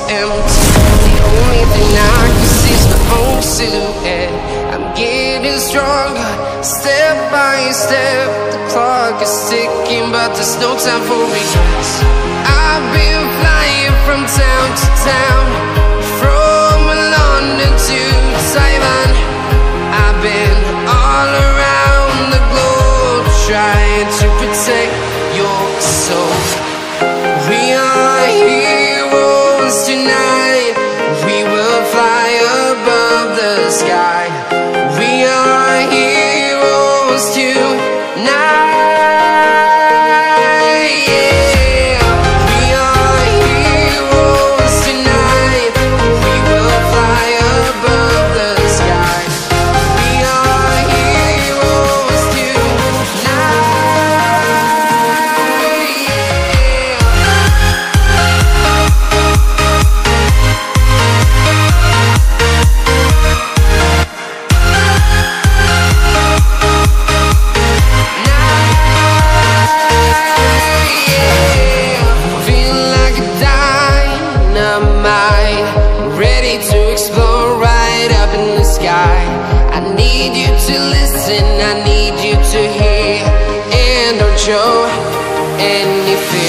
empty. The only thing I can see is my own silhouette. I'm getting stronger, step by step. The clock is ticking, but there's no time for regrets. I've been flying from town to town, from London to Taiwan. I've been all around the globe, trying to protect your soul. We are heroes tonight. We will fly above the sky. We are heroes tonight. I need you to hear, and don't show anything.